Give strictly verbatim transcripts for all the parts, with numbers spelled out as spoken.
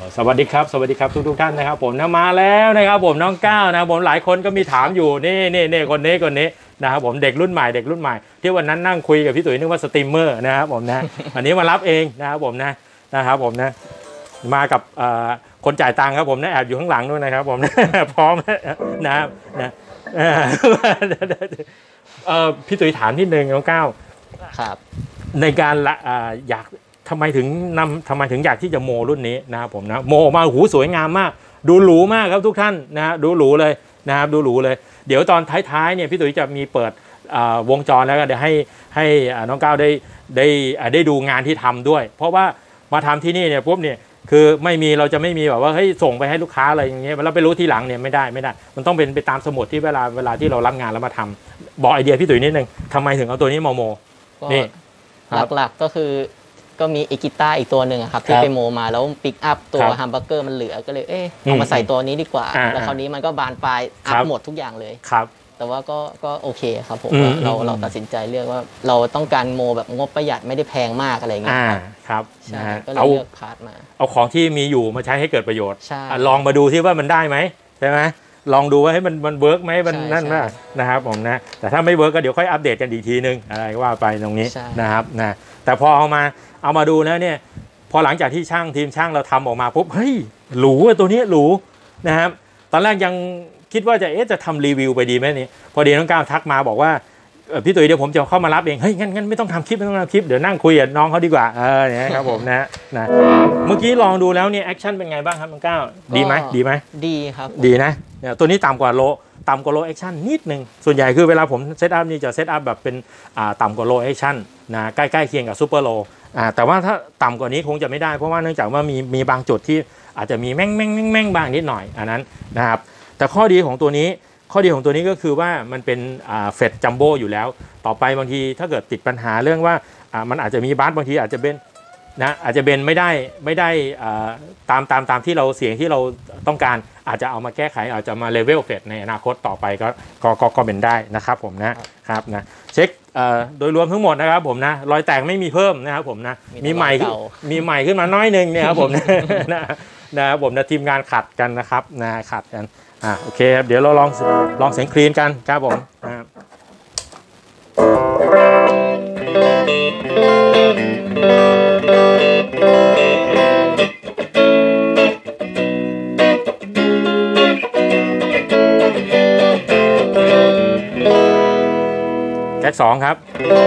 สวัสดีครับสวัสดีครับทุกทุกท่านนะครับผมนะมาแล้วนะครับผมน้องก้าวนะผมหลายคนก็มีถามอยู่นี่นี่นี่คนนี้คนนี้นะครับผมเด็กรุ่นใหม่เด็กรุ่นใหม่ที่วันนั้นนั่งคุยกับพี่ตุ๋ยนึกว่าสตรีมเมอร์นะครับผมนะอันนี้มารับเองนะครับผมนะนะครับผมนะมากับคนจ่ายตังค์ครับผมนะแอบอยู่ข้างหลังด้วยนะครับผมพร้อมนะครับนะพี่ตุ๋ยถามนิดนึงน้องก้าวครับในการอยากทำไมถึงนำทำไมถึงอยากที่จะโมรุ่นนี้นะครับผมนะโมออกมาหูสวยงามมากดูหรูมากครับทุกท่านนะดูหรูเลยนะครับดูหรูเลยเดี๋ยวตอนท้ายๆเนี่ยพี่ตุ๋ยจะมีเปิดวงจรแล้วก็เดี๋ยวให้ให้น้องก้าวได้ได้ได้ดูงานที่ทำด้วยเพราะว่ามาทำที่นี่เนี่ยปุ๊บเนี่ยคือไม่มีเราจะไม่มีแบบว่าเฮ้ยส่งไปให้ลูกค้าอะไรอย่างเงี้ยเราไปรู้ทีหลังเนี่ยไม่ได้ไม่ได้มันต้องเป็นไปตามสมุดที่เวลาเวลาที่เรารับงานแล้วมาทำบอกไอเดียพี่ตุ๋ยนิดนึงทำไมถึงเอาตัวนี้มาโมนี่หลักๆก็คือก็มีอีกิต้าอีกตัวหนึ่งครับที่ไปโมมาแล้วปิกอัพตัวแฮมเบอร์เกอร์มันเหลือก็เลยเออเอามาใส่ตัวนี้ดีกว่าแล้วคราวนี้มันก็บานปลายอัพหมดทุกอย่างเลยครับแต่ว่าก็ก็โอเคครับผมเราเราตัดสินใจเลือกว่าเราต้องการโมแบบงบประหยัดไม่ได้แพงมากอะไรเงี้ยครับใช่ก็เลยเลือกพาร์ทมาเอาของที่มีอยู่มาใช้ให้เกิดประโยชน์ใช่ลองมาดูที่ว่ามันได้ไหมใช่ไหมลองดูว่าให้มันมันเวิร์กไหมมันนั่นนะนะครับผมนะแต่ถ้าไม่เวิร์กก็เดี๋ยวค่อยอัปเดตกันอีกทีนึงอะไรก็ว่าไปตรงนี้นะครับนะแต่พอเอามาเอามาดูนะเนี่ยพอหลังจากที่ช่างทีมช่างเราทำออกมาปุ๊บเฮ้ยหรูตัวนี้หรูนะครับตอนแรกยังคิดว่าจะเอ๊ะจะทำรีวิวไปดีไหมนี่พอดีน้องก้าวทักมาบอกว่าพี่ตุ๋ยเดี๋ยวผมจะเข้ามารับเองเฮ้ยงั้นงั้นไม่ต้องทำคลิปไม่ต้องทำคลิปเดี๋ยวนั่งคุยกับน้องเขาดีกว่าเออเนี่ยครับผมนะนะเมื่อกี้ลองดูแล้วเนี่ยแอคชั่นเป็นไงบ้างครับน้องก้าวดีไหมดีไหมดีครับดีนะเนี่ยตัวนี้ต่ำกว่าโลต่ำกว่าโลแอคชั่นนิดนึงส่วนใหญ่คือเวลาผมเซตอัพนี่จะเซตอัพแบบเป็นต่ำกว่าโลแอคชั่นนะใกล้ๆเคียงกับซูเปอร์โลแต่ว่าถ้าต่ำกว่านี้คงจะไม่ได้เพราะว่าเนื่องจากว่ามีมีบางจุดที่อาจจะมีแม่งแม่งแม่งแม่งบางนิดหน่อยอันนั้นนะครับแต่ข้อดีของตัวนี้ข้อดีของตัวนี้ก็คือว่ามันเป็นเฟดจัมโบ้อยู่แล้วต่อไปบางทีถ้าเกิดติดปัญหาเรื่องว่ามันอาจจะมีบัสบางทีอาจจะเป็นนะอาจจะเป็นไม่ได้ไม่ได้ตามตามตามที่เราเสียงที่เราต้องการอาจจะเอามาแก้ไขอาจจะมาเลเวลเฟดในอนาคตต่อไปก็ก็ก็เป็นได้นะครับผมนะครับนะเช็คโดยรวมทั้งหมดนะครับผมนะรอยแตกไม่มีเพิ่มนะครับผมนะมีใหม่มีใหม่ขึ้นมาน้อยนึงเนี่ยครับผมนะนะครับผมนะทีมงานขัดกันนะครับนะขัดกันอ่าโอเคครับเดี๋ยวเราลองลองเสียงคลีนกันครับผมนะครับแก๊กสองครับ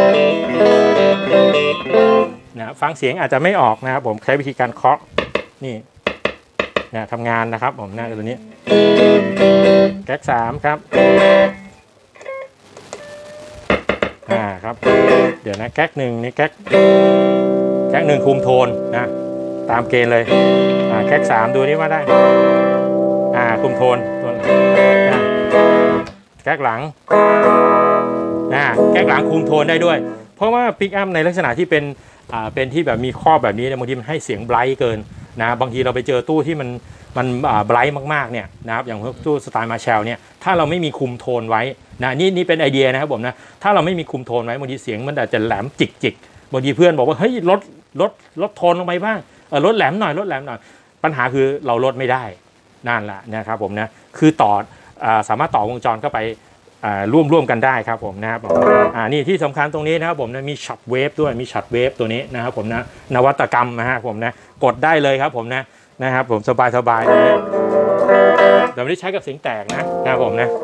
นะฟังเสียงอาจจะไม่ออกนะครับผมใช้วิธีการเคาะนี่นะทำงานนะครับผมนะตัวนี้แก๊กสามครับอ่าครับเดี๋ยวนะแก๊กหนึ่งนี่แก๊กแก๊กหนึ่งคุมโทนนะตามเกณฑ์เลยอ่าแก๊กสามดูนี่ว่าได้อ่าคุมโทนนะแก๊กหลังนะแก๊กหลังคุมโทนได้ด้วยเพราะว่าปิกอัพในลักษณะที่เป็นอ่าเป็นที่แบบมีครอบแบบนี้บางทีมันให้เสียงไบรท์เกินนะบางทีเราไปเจอตู้ที่มันมันไบรท์มากๆเนี่ยนะครับอย่างตู้สไตล์มาแชลเนี่ยถ้าเราไม่มีคุมโทนไว้นะนี่นี่เป็นไอเดียนะครับผมนะถ้าเราไม่มีคุมโทนไว้บางทีเสียงมันอาจจะแหลมจิกจิกบางทีเพื่อนบอกว่าเฮ้ยลดลดลดโทนลงไปบ้างเออลดแหลมหน่อยลดแหลมหน่อยปัญหาคือเราลดไม่ได้นั่นแหละนะครับผมนะคือต่อสามารถต่อวงจรเข้าไปร่วมร่วมกันได้ครับผมนะครับอ่านี่ที่สำคัญตรงนี้นะครับผมนะมีช็อตเวฟด้วยมีช็อตเวฟตัวนี้นะครับผมนะนวัตกรรมนะฮะผมนะกดได้เลยครับผมนะนะครับผมสบายสบายเลยแต่ไม่ได้ใช้กับเสียงแตกนะนะครับผมนะ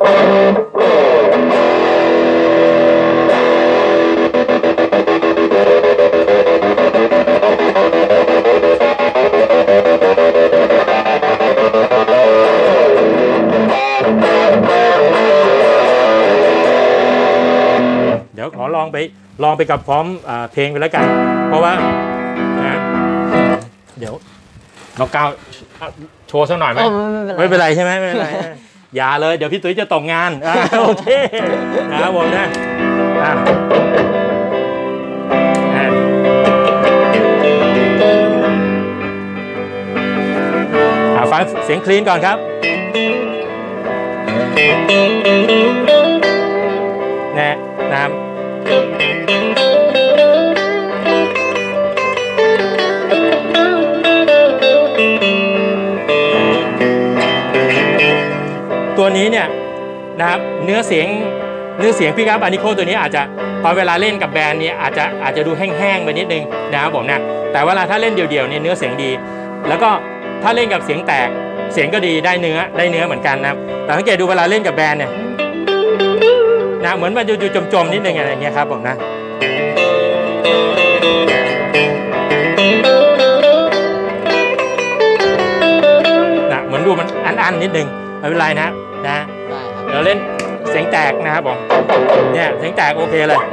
เดี๋ยวขอลองไปลองไปกับพร้อมเพลงไปแล้วกันเพราะว่านะเดี๋ยวน้องก้าวโชว์สักหน่อยไหมไม่เป็นไรใช่ไหมไม่เป็นไรอย่าเลยเดี๋ยวพี่ตุ๋ยจะตกงานโอเคนะครับผมนะฟังเสียงคลีนก่อนครับนะนะครับตัวนี้เนี่ยนะครับเนื้อเสียงเนื้อเสียงพี่ครับอานิโคตัวนี้อาจจะตอนเวลาเล่นกับแบรนด์นี้อาจจะอาจจะดูแห้งๆไปนิดนึงนะครับผมนะแต่เวลาถ้าเล่นเดี่ยวๆเนี่ยเนื้อเสียงดีแล้วก็ถ้าเล่นกับเสียงแตกเสียงก็ดีได้เนื้อได้เนื้อเหมือนกันนะครับแต่สังเกตดูเวลาเล่นกับแบรนด์เนี่ยนะเหมือนมันอยู่ๆจมๆนิดนึงอะไรอย่างเงี้ยครับผมนะนะเหมือนดูมันอันๆนิดนึงไม่เป็นไรนะนะเราเล่นเสียงแตกนะครับผมเนี่ยเสียงแตกโอเคเลย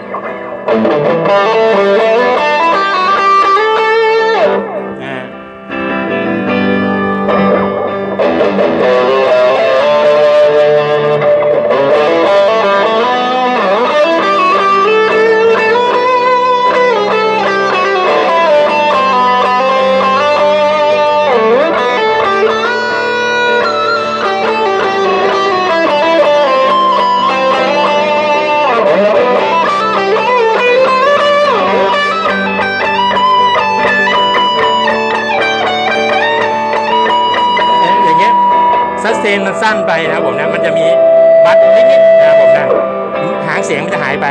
ซัสเซนมันสั้นไปนะครับผมนะมันจะมีบัตนิดๆนะครับผมนะหางเสียงมันจะหายไป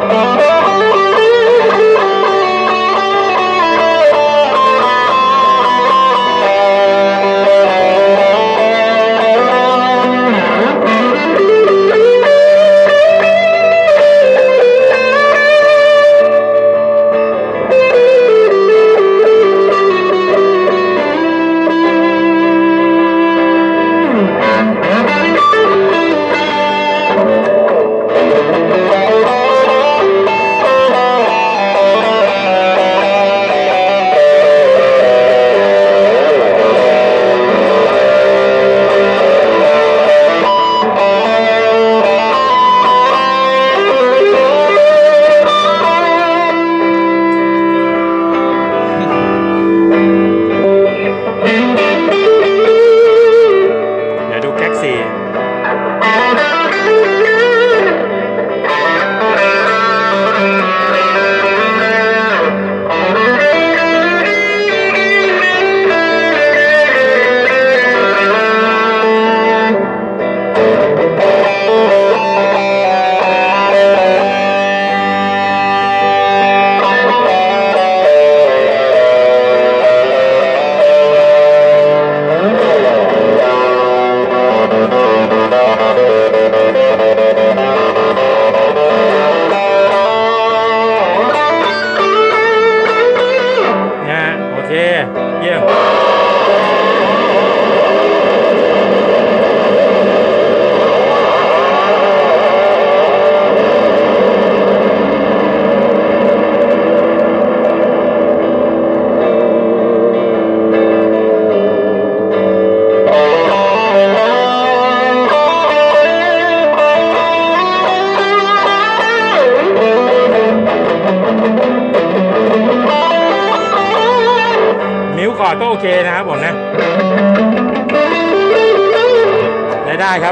เยี่ยมคอร์ดก็โอเคนะครับผมนะได้ได้ครับ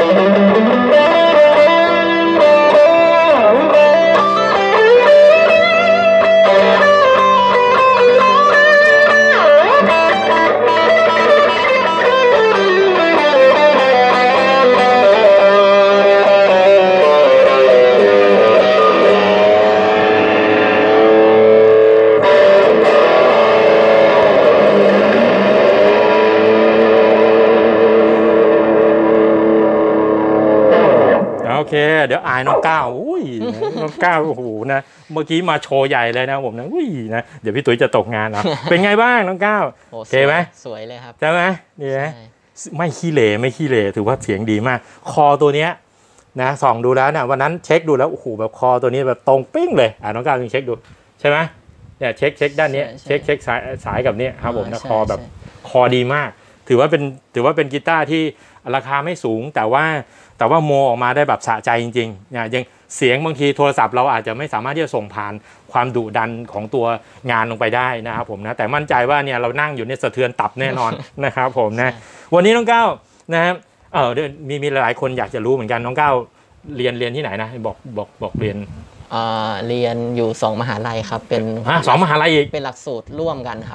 โอเคเดี๋ยวอายน้องก้าวอุ้ยน้องก้าวโอ้โหนะเมื่อกี้มาโชว์ใหญ่เลยนะผมนะอุ้ยนะเดี๋ยวพี่ตุ๋ยจะตกงานนะเป็นไงบ้างน้องก้าวโอเคไหมสวยเลยครับใช่ไหมดีไหมไม่ขี้เหร่ไม่ขี้เหร่ถือว่าเสียงดีมากคอตัวเนี้ยนะส่องดูแล้วนะวันนั้นเช็คดูแล้วโอ้โหแบบคอตัวนี้แบบตรงปิ้งเลยอ่าน้องก้าวลองเช็คดูใช่ไหมเนี่ยเช็คเช็คด้านนี้เช็คเช็คสายสายกับเนี้ยครับผมนะคอแบบคอดีมากถือว่าเป็นถือว่าเป็นกีตาร์ที่ราคาไม่สูงแต่ว่าแต่ว่าโมออกมาได้แบบสะใจจริงๆเนี่ยยังเสียงบางทีโทรศัพท์เราอาจจะไม่สามารถที่จะส่งผ่านความดุดันของตัวงานลงไปได้นะครับผมนะแต่มั่นใจว่าเนี่ยเรานั่งอยู่ในสะเทือนตับแน่นอน นะครับผมนะวันนี้น้องก้าวนะครับเออมีมีหลายคนอยากจะรู้เหมือนกันน้องก้าวเรียนเรียนที่ไหนนะบอกบอกบอกเรียนเอ่อเรียนอยู่สองมหาลัยครับเป็นสองมหาลัยอีกเป็นหลักสูตรร่วมกันครับ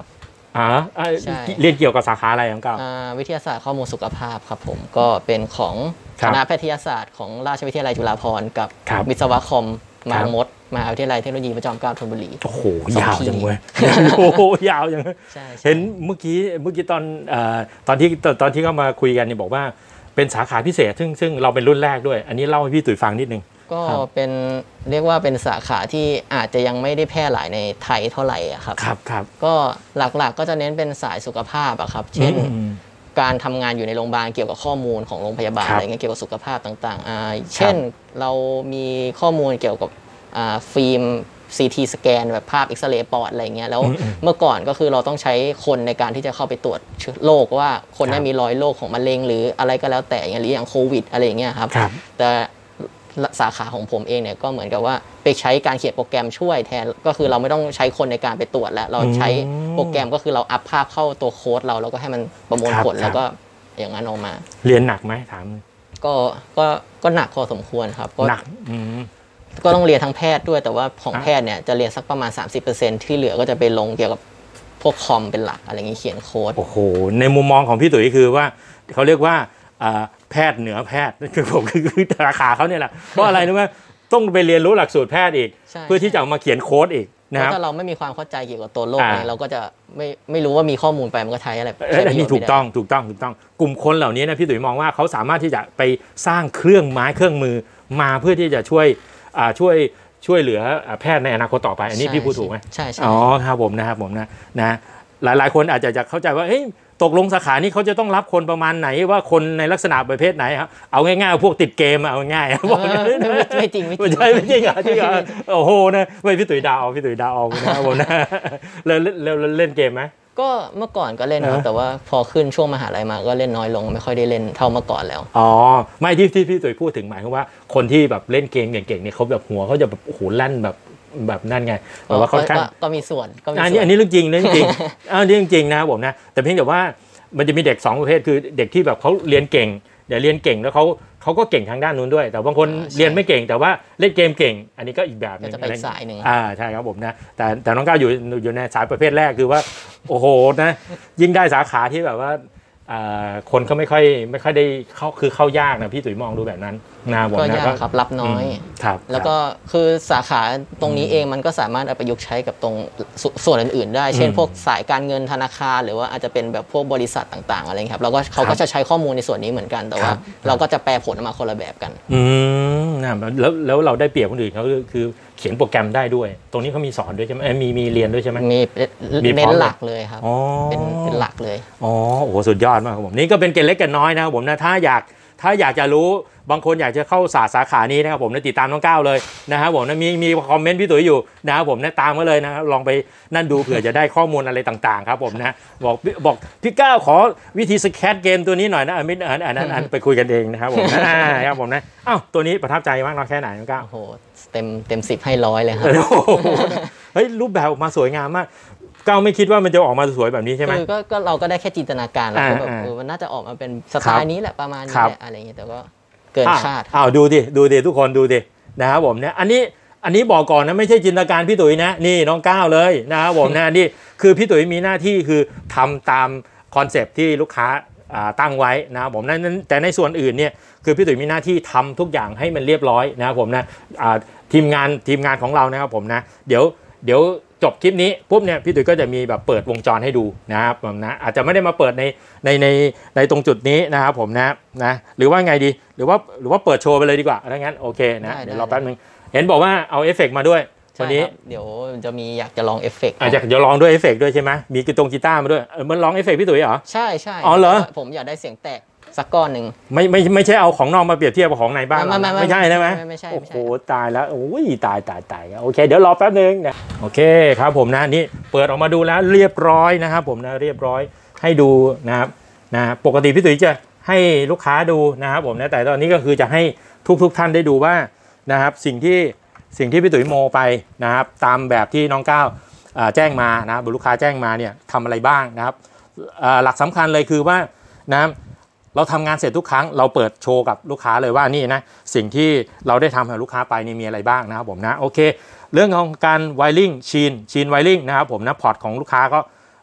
อ๋อเรียนเกี่ยวกับสาขาอะไรของเก้าวิทยาศาสตร์ข้อมูลสุขภาพครับผมก็เป็นของคณะแพทยศาสตร์ของราชวิทยาลัยจุฬาภรณ์กับวิศวะคอมมางมดมหาวิทยาลัยเทคโนโลยีพระจอมเกล้าธนบุรีโอ้โหยาวจังเว้ยโอ้โหยาวจังเห็นเมื่อกี้เมื่อกี้ตอนตอนที่ตอนที่เขามาคุยกันเนี่ยบอกว่าเป็นสาขาพิเศษซึ่งซึ่งเราเป็นรุ่นแรกด้วยอันนี้เล่าให้พี่ตุ๋ยฟังนิดนึงก็เป็นเรียกว่าเป็นสาขาที่อาจจะยังไม่ได้แพร่หลายในไทยเท่าไหร่ครับครับครับก็หลักๆก็จะเน้นเป็นสายสุขภาพอะครับเช่นการทำงานอยู่ในโรงพยาบาลเกี่ยวกับข้อมูลของโรงพยาบาลอะไรเงี้ยเกี่ยวกับสุขภาพต่างๆเช่นเรามีข้อมูลเกี่ยวกับฟิล์ม ซี ที สแกนแบบภาพเอ็กซเรย์ปอดอะไรเงี้ยแล้วเมื่อก่อนก็คือเราต้องใช้คนในการที่จะเข้าไปตรวจโรคว่าคนนี้มีรอยโรคของมะเร็งหรืออะไรก็แล้วแต่อย่างเงี้ยหรืออย่างโควิดอะไรอย่างเงี้ยครับแต่สาขาของผมเองเนี่ยก็เหมือนกับว่าไปใช้การเขียนโปรแกรมช่วยแทนก็คือเราไม่ต้องใช้คนในการไปตรวจแล้วเราใช้โปรแกรมก็คือเราอัพภาพเข้าตัวโค้ดเราแล้วก็ให้มันประมวลผลแล้วก็อย่างนั้นออกมาเรียนหนักไหมถามก็ก็ก็หนักพอสมควรครับก็หนักก็ต้องเรียนทั้งแพทย์ด้วยแต่ว่าของแพทย์เนี่ยจะเรียนสักประมาณ สามสิบเปอร์เซ็นต์ ที่เหลือก็จะไปลงเกี่ยวกับพวกคอมเป็นหลักอะไรอย่างนี้เขียนโค้ดโอ้โหในมุมมองของพี่ตุ๋ยคือว่าเขาเรียกว่าแพทย์เหนือแพทย์คือผมคือสาขาเขาเนี่ยแหละเพราะอะไรรู้ไหมต้องไปเรียนรู้หลักสูตรแพทย์อีกเพื่อที่จะมาเขียนโค้ดอีกนะครับถ้าเราไม่มีความเข้าใจเกี่ยวกับตัวโรคเนี่ยเราก็จะไม่ไม่รู้ว่ามีข้อมูลไปมันก็ใช้อะไรอันนี้ถูกต้องถูกต้องถูกต้องกลุ่มคนเหล่านี้นะพี่ตุ๋ยมองว่าเขาสามารถที่จะไปสร้างเครื่องไม้เครื่องมือมาเพื่อที่จะช่วยช่วยช่วยเหลือแพทย์ในอนาคตต่อไปอันนี้พี่พูดถูกไหมใช่ใช่อ๋อครับผมนะครับผมนะนะหลายๆคนอาจจะจะเข้าใจว่าเฮ้ยตกลงสาขานี้เขาจะต้องรับคนประมาณไหนว่าคนในลักษณะประเภทไหนครับเอาง่ายๆพวกติดเกมเอาง่ายๆไม่จริงไม่จริงไม่ใช่ไม่จริงอ่ะที่โอ้โหนะไม่พี่ตุ๋ยดาวพี่ตุ๋ยดาวเอานะครับผมนะแล้วแล้วเล่นเกมไหมก็เมื่อก่อนก็เล่นนะแต่ว่าพอขึ้นช่วงมหาลัยมาก็เล่นน้อยลงไม่ค่อยได้เล่นเท่าเมื่อก่อนแล้วอ๋อไม่ที่ที่พี่ตุ๋ยพูดถึงหมายความว่าคนที่แบบเล่นเกมเก่งๆเนี่ยเขาแบบหัวเขาจะแบบโอ้โหลั่นแบบแบบนั่นไงแต่ว่าเขาก็มีส่วนก็มีส่วนอันนี้อันนี้เรื่องจริงเรื่องจริงอันนี้เรื่องจริงนะครับผมนะแต่เพียงแต่ว่ามันจะมีเด็กสองประเภทคือเด็กที่แบบเขาเรียนเก่งเดี๋ยวเรียนเก่งแล้วเขาเขาก็เก่งทางด้านนู้นด้วยแต่บางคนเรียนไม่เก่งแต่ว่าเล่นเกมเก่งอันนี้ก็อีกแบบนึงจะไปสายนึงอ่าใช่ครับผมนะแต่แต่น้องก้าวอยู่อยู่ในสายประเภทแรกคือว่าโอ้โหนะยิ่งได้สาขาที่แบบว่าคนเขาไม่ค่อยไม่ค่อยได้เข้าคือเข้ายากนะพี่ตุ๋ยมองดูแบบนั้นนะผมนะก็ครับรับน้อยครับแล้วก็คือสาขาตรงนี้เองมันก็สามารถเอาไปยุกใช้กับตรงส่วนอื่นๆได้เช่นพวกสายการเงินธนาคารหรือว่าอาจจะเป็นแบบพวกบริษัทต่างๆอะไรครับเราก็เขาก็จะใช้ข้อมูลในส่วนนี้เหมือนกันแต่ว่าเราก็จะแปลผลออกมาคนละแบบกันอืมนะแล้วแล้วเราได้เปรียบคนอื่นเขาคือเขียนโปรแกรมได้ด้วยตรงนี้เขามีสอนด้วยใช่ไหมมีมีเรียนด้วยใช่ไหมมีเน้นหลักเลยครับเป็นเป็นหลักเลยอ๋อโอ้โหสุดยอดมากครับผมนี่ก็เป็นเกณฑ์เล็กเกณฑ์น้อยนะครับผมนะถ้าอยากถ้าอยากจะรู้บางคนอยากจะเข้าศาสตร์สาขานี้นะครับผมนะติดตามน้องก้าวเลยนะครับผมนะมีมีคอมเมนต์พี่ตุ๋ยอยู่นะครับผมนะตามมาเลยนะลองไปนั่นดูเผื่อจะได้ข้อมูลอะไรต่างๆครับผมนะบอกบอกพี่ก้าวขอวิธีสแคตเกมตัวนี้หน่อยนะอันนี้อันนั้นอันไปคุยกันเองนะครับผมนะครับผมนะอ้าวตัวนี้ประทับใจมากน้อยแค่ไหนน้องก้าวโอ้โหเต็มเต็มสิบให้ร้อยเลยครับเฮ้ยรูปแบบออกมาสวยงามมากก้าวไม่คิดว่ามันจะออกมาสวยแบบนี้ใช่ไหมก็ก็เราก็ได้แค่จินตนาการแล้วแบบเออมันน่าจะออกมาเป็นสไตล์นี้แหละประมาณนี้แหละอะไรอย่างเงี้ยแต่ก็เกินคาดอ้าวดูดิดูดิทุกคนดูดินะครับผมเนี่ยอันนี้อันนี้บอกก่อนนะไม่ใช่จินตนาการพี่ตุ๋ยนะนี่น้องก้าวเลยนะครับผมนะนี่คือพี่ตุ๋ยมีหน้าที่คือทำตามคอนเซปต์ที่ลูกค้าตั้งไว้นะครับผมนั้นแต่ในส่วนอื่นเนี่ยคือพี่ตุ๋ยมีหน้าที่ทำทุกอย่างให้มันเรียบร้อยนะครับผมนะทีมงานทีมงานของเรานะครับผมนะเดี๋ยวเดี๋ยวจบคลิปนี้ปุ๊บเนี่ยพี่ตุ๋ยก็จะมีแบบเปิดวงจรให้ดูนะครับผมนะอาจจะไม่ได้มาเปิดในในในในตรงจุดนี้นะครับผมนะนะหรือว่าไงดีหรือว่าหรือว่าเปิดโชว์ไปเลยดีกว่าถ้างั้นโอเคนะเดี๋ยวรอแป๊บนึงเห็นบอกว่าเอาเอฟเฟกต์มาด้วยวันนี้เดี๋ยวจะมีอยากจะลองเอฟเฟกต์อาจจะจะลองด้วยเอฟเฟกต์ด้วยใช่ไหมมีกีตงกีตาร์มาด้วยมันลองเอฟเฟกต์พี่ตุ๋ยเหรอใช่ใช่อ๋อเหรอผมอยากได้เสียงแตกสักก้อนหนึ่งไม่ไม่ไม่ใช่เอาของนอกมาเปรียบเทียบกับของในบ้านไม่ใช่ใช่ไหมไม่ใช่โอ้โหตายแล้วโอ้ยตายตายตายโอเคเดี๋ยวรอแป๊บนึงนะโอเคครับผมนะนี่เปิดออกมาดูแล้วเรียบร้อยนะครับผมนะเรียบร้อยให้ดูนะครับนะปกติพี่ตุ๋ยจะให้ลูกค้าดูนะครับผมนะแต่ตอนนี้ก็คือจะให้ทุกทุกท่านได้ดูว่านะครับสิ่งที่สิ่งที่พี่ตุ๋ยโมไปนะครับตามแบบที่น้องก้าวแจ้งมานะลูกค้าแจ้งมาเนี่ยทำอะไรบ้างนะครับหลักสำคัญเลยคือว่านะเราทำงานเสร็จทุกครั้งเราเปิดโชว์กับลูกค้าเลยว่านี่นะสิ่งที่เราได้ทำให้ลูกค้าไปนี่มีอะไรบ้างนะครับผมนะโอเคเรื่องของการไวริ่งชีนชีนไวริ่งนะครับผมนะพอร์ตของลูกค้าก็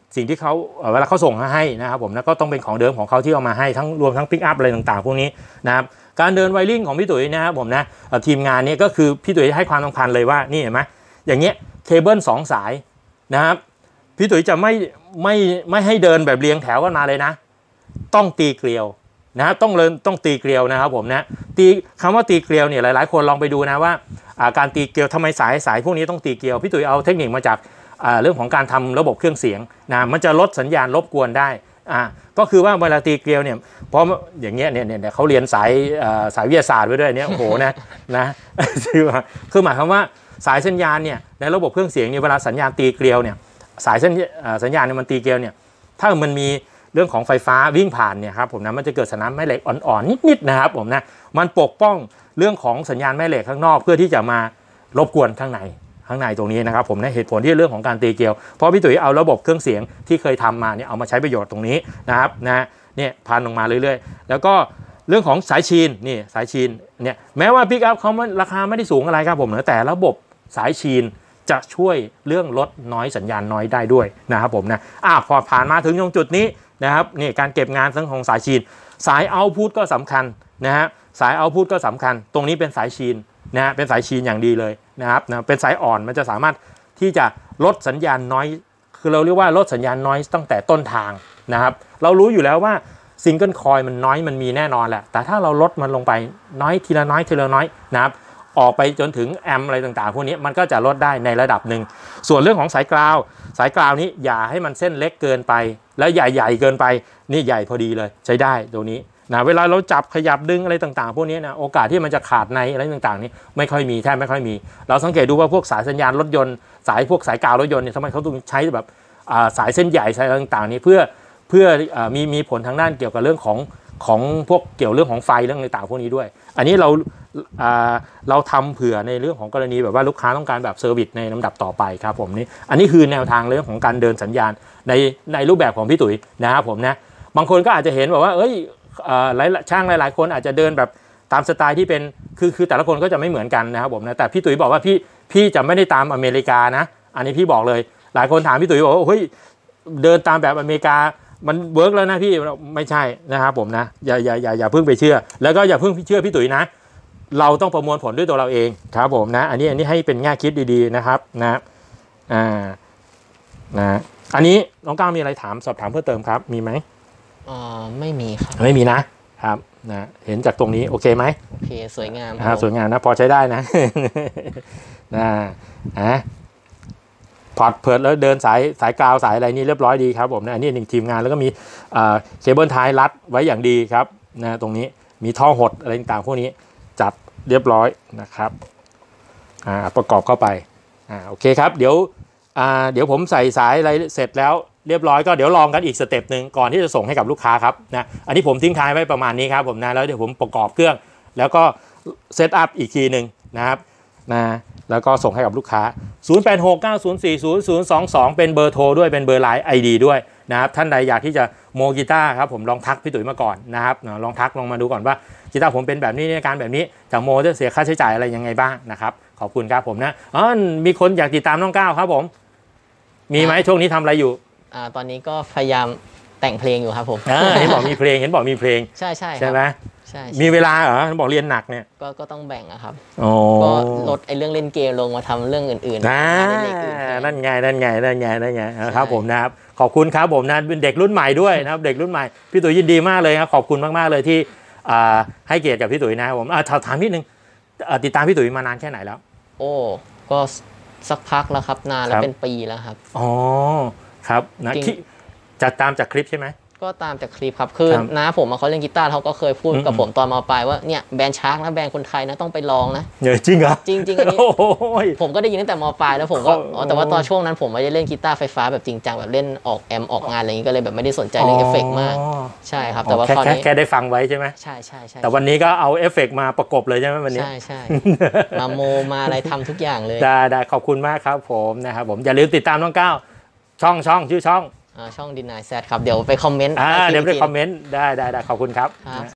สิ่งที่เขาเวลาเขาส่งมาให้นะครับผมนะก็ต้องเป็นของเดิมของเขาที่เอามาให้ทั้งรวมทั้งปิกอัพอะไรต่างๆพวกนี้นะครับการเดินไวริ่งของพี่ตุ๋ยนะครับผมนะทีมงานนี้ก็คือพี่ตุ๋ยให้ความสำคัญเลยว่านี่เห็นไหมอย่างเงี้ยเคเบิลสองสายนะครับพี่ตุ๋ยจะไม่ไม่ไม่ให้เดินแบบเรียงแถวกันมาเลยนะต้องตีเกลียวนะต้องเดินต้องตีเกลียวนะครับผมนะตีคำว่าตีเกลียวเนี่ยหลายๆคนลองไปดูนะว่าการตีเกลียวทำไมสายสายพวกนี้ต้องตีเกลียวพี่ตุ๋ยเอาเทคนิคมาจากเรื่องของการทำระบบเครื่องเสียงนะมันจะลดสัญญาณรบกวนได้อ่าก็คือว่าเวลาตีเกลียวเนี่ยเพราะอย่างเงี้ยเนี่ยเนี่ยเขาเรียนสายสายวิทยาศาสตร์ไว้ด้วยเนี่ยโอ้โหนะนะคือหมายความว่าสายสัญญาณเนี่ยในระบบเครื่องเสียงเนี่ยเวลาสัญญาณตีเกลียวเนี่ยสายสัญสัญญาณเนี่ยมันตีเกลียวเนี่ยถ้ามันมีเรื่องของไฟฟ้าวิ่งผ่านเนี่ยครับผมนะมันจะเกิดสัญญาณแม่เหล็กอ่อนๆนิดๆนะครับผมนะมันปกป้องเรื่องของสัญญาณแม่เหล็กข้างนอกเพื่อที่จะมารบกวนข้างในข้างในตรงนี้นะครับผมนะเหตุผลที่เรื่องของการตีเกลียวเพราะพี่ตุ๋ยเอาระบบเครื่องเสียงที่เคยทำมาเนี่ยเอามาใช้ประโยชน์ตรงนี้นะครับนะเนี่ยพันลงมาเรื่อยๆแล้วก็เรื่องของสายชีนนี่สายชีนเนี่ยแม้ว่าพิกอัพเขาราคาไม่ได้สูงอะไรครับผมนะแต่ระบบสายชีนจะช่วยเรื่องลดน้อยสัญญาณน้อยได้ด้วยนะครับผมนะอ่ะพอผ่านมาถึงตรงจุดนี้นะครับนี่การเก็บงานทั้งของสายชีนสายเอาพุตก็สำคัญนะฮะสายเอาพุตก็สำคัญตรงนี้เป็นสายชีนนะฮะเป็นสายชีนอย่างดีเลยนะครับนะเป็นสายอ่อนมันจะสามารถที่จะลดสัญญาณน้อยคือเราเรียกว่าลดสัญญาณน้อยตั้งแต่ต้นทางนะครับเรารู้อยู่แล้วว่าซิงเกิลคอยมันน้อยมันมีแน่นอนแหละแต่ถ้าเราลดมันลงไปน้อยทีละน้อยทีละน้อยนะครับออกไปจนถึงแอมอะไรต่างๆพวกนี้มันก็จะลดได้ในระดับหนึ่งส่วนเรื่องของสายกราวสายกราวนี้อย่าให้มันเส้นเล็กเกินไปและใหญ่ๆเกินไปนี่ใหญ่พอดีเลยใช้ได้ตัวนี้นะเวลาเราจับขยับดึงอะไรต่างๆพวกนี้นะโอกาสที่มันจะขาดในอะไรต่างๆนี่ไม่ค่อยมีแทบไม่ค่อยมีเราสังเกตดูว่าพวกสายสัญญาณรถยนต์สายพวกสายกาวรถยนต์เนี่ยทำไมเขาต้องใช้แบบสายเส้นใหญ่สายต่างๆนี่เพื่อเพื่อมีมีผลทางด้านเกี่ยวกับเรื่องของของพวกเกี่ยวเรื่องของไฟเรื่องต่างๆพวกนี้ด้วยอันนี้เราเราทำเผื่อในเรื่องของกรณีแบบว่าลูกค้าต้องการแบบเซอร์วิสในลำดับต่อไปครับผมนี่อันนี้คือแนวทางเรื่องของการเดินสัญญาณในในรูปแบบของพี่ตุ๋ยนะครับผมนะบางคนก็อาจจะเห็นแบบว่าเอ้ยหลายช่างหลายๆคนอาจจะเดินแบบตามสไตล์ที่เป็นคือคือแต่ละคนก็จะไม่เหมือนกันนะครับผมนะแต่พี่ตุ๋ยบอกว่าพี่พี่จะไม่ได้ตามอเมริกานะอันนี้พี่บอกเลยหลายคนถามพี่ตุ๋ยบอกว่าเฮ้ยเดินตามแบบอเมริกามันเวิร์กแล้วนะพี่ไม่ใช่นะครับผมนะอย่าอย่าอย่าอย่าเพิ่งไปเชื่อแล้วก็อย่าเพิ่งเชื่อพี่ตุ๋ยนะเราต้องประมวลผลด้วยตัวเราเองครับผมนะอันนี้อันนี้ให้เป็นแง่คิดดีๆนะครับนะอ่านะอันนี้น้องก้าวมีอะไรถามสอบถามเพิ่มเติมครับมีไหมอ๋อไม่มีครับไม่มีนะครับนะเห็นจากตรงนี้โอเคไหมโอเคสวยงามครับสวยงามนะพอใช้ได้นะนะอ่ะพอดเพิร์ดแล้วเดินสายสายกาวสายอะไรนี่เรียบร้อยดีครับผมนะอันนี้หนึ่งทีมงานแล้วก็มีเคเบิลไทรัดไว้อย่างดีครับนะตรงนี้มีท่อหดอะไรต่างๆพวกนี้จัดเรียบร้อยนะครับอ่าประกอบเข้าไปอ่าโอเคครับเดี๋ยวอ่าเดี๋ยวผมใส่สายอะไรเสร็จแล้วเรียบร้อยก็เดี๋ยวลองกันอีกสเต็ปหนึ่งก่อนที่จะส่งให้กับลูกค้าครับนะอันนี้ผมทิ้งท้ายไว้ประมาณนี้ครับผมนะแล้วเดี๋ยวผมประกอบเครื่องแล้วก็เซตอัพอีกทีหนึ่งนะครับนะแล้วก็ส่งให้กับลูกค้าศูนย์ แปด หก เก้า ศูนย์ สี่ ศูนย์ ศูนย์ สอง สองเป็นเบอร์โทรด้วยเป็นเบอร์ไลน์ ไอ ดี ด้วยนะครับท่านใดอยากที่จะโมกีตาร์ครับผมลองทักพี่ตุ๋ยมาก่อนนะครับลองทักลองมาดูก่อนว่ากีตาร์ผมเป็นแบบนี้ในการแบบนี้จากโมจะเสียค่าใช้จ่ายอะไรยังไงบ้างนะครับขอบคุณครับผมนะอ๋อมีคนอยากติดตามน้องก้าวครับผมมีไหมช่วงนี้ทำอะไรอยู่อ่าตอนนี้ก็พยายามแต่งเพลงอยู่ครับผมอ่าเห็นบอกมีเพลงเห็นบอกมีเพลงใช่ใช่ใช่ไหมใช่มีเวลาเหรอบอกเรียนหนักเนี่ยก็ก็ต้องแบ่งนะครับอ๋อก็ลดไอ้เรื่องเล่นเกมลงมาทำเรื่องอื่นๆนะนั่นไงนั่นไงนั่นไงนั่นไงครับผมนะครับขอบคุณครับผมนะเป็นเด็กรุ่นใหม่ด้วยนะครับเด็กรุ่นใหม่พี่ตุ๋ยยินดีมากเลยครับขอบคุณมากๆเลยที่ให้เกียรติกับพี่ตุ๋ยนะครับผมถามนิดนึงติดตามพี่ตุ๋ยมานานแค่ไหนแล้วโอ้ก็สักพักแล้วครับนานแล้วเป็นปีแล้วครับอ๋อครับนะจะตามจากคลิปใช่ไหมก็ตามจากคลิปครับคือน้าผมเขาเล่นกีตาร์เขาก็เคยพูดกับผมตอนม.ปลายว่าเนี่ยแบรนด์ชาร์กนะแบรนด์คนไทยนะต้องไปลองนะเยอะจริงเหรอจริงจริงอันนี้ผมก็ได้ยินตั้งแต่ม.ปลายแล้วผมก็แต่ว่าตอนช่วงนั้นผมไม่ได้เล่นกีตาร์ไฟฟ้าแบบจริงจังแบบเล่นออกแอมออกงานอะไรอย่างนี้ก็เลยแบบไม่ได้สนใจเรื่องเอฟเฟกต์มากใช่ครับแต่ว่าตอนนี้แค่ได้ฟังไว้ใช่ไหมใช่ใช่ใช่แต่วันนี้ก็เอาเอฟเฟกต์มาประกบเลยใช่ไหมวันนี้ใช่ใช่มาโมมาอะไรทำทุกอย่างเลยได้ได้ขอบคุณมากครับผมนะครับผมอย่าลืมติดตามน้องก้าวช่องช่องชื่อช่องช่องดินายแซดครับเดี๋ยวไปคอมเมนต์อ่าเดี๋ยวไปคอมเมนต์ได้ได้ได้ขอบคุณครับ